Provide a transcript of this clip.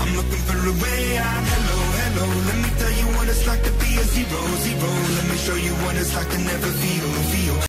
I'm looking for a way out. Hello, hello, let me tell you what it's like to be a zero, zero. Let me show you what it's like to never feel, feel